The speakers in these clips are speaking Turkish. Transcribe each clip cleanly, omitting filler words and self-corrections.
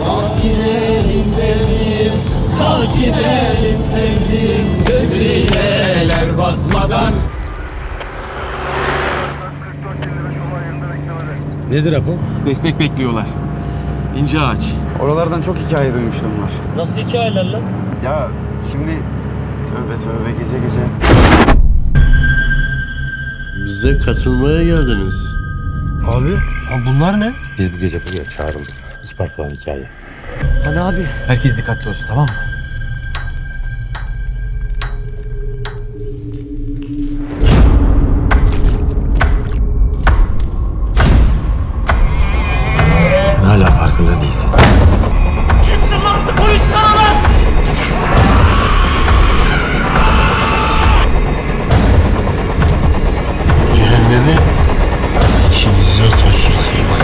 Kalk gidelim sevdiğim, kalk gidelim sevdiğim, debriyeler basmadan. Nedir Apo? Destek bekliyorlar. İnce ağaç. Oralardan çok hikaye duymuştum var. Nasıl hikayeler lan? Ya şimdi tövbe gece gece. Bize katılmaya geldiniz. Abi, bunlar ne? Biz bu gece buraya çağrıldık. Isparta'dan hikaye. Hani abi? Herkes dikkatli olsun, tamam mı? Sen hala farkında değilsin. Kimsin lan sen? Konuşsana lan! Cehennemi içinize taşırsınız.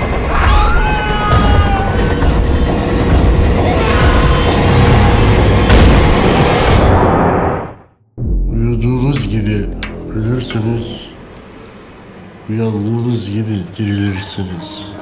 Uyuduğunuz gibi ölürsünüz, uyandığınız gibi dirilirsiniz.